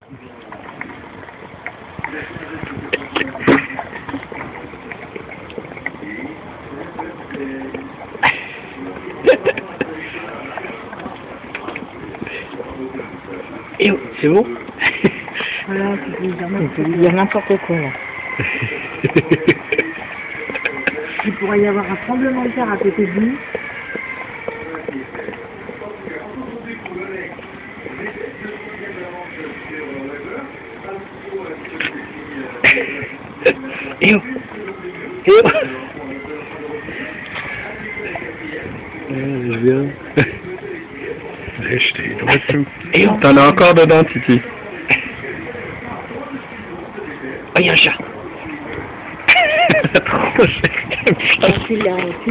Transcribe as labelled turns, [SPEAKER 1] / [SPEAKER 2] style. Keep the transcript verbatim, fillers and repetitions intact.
[SPEAKER 1] Et c'est bon?
[SPEAKER 2] Voilà, tu peux dire
[SPEAKER 3] On peut lui dire n'importe quoi là.
[SPEAKER 2] Il pourrait y avoir un tremblement de terre à côté de lui.
[SPEAKER 1] Et oh! Et oh!
[SPEAKER 4] Je viens. Je t'ai droit tout.
[SPEAKER 1] Et oh!
[SPEAKER 4] T'en as encore dedans, Titi.
[SPEAKER 1] Oh, il y a un chat!
[SPEAKER 3] Tu l'as.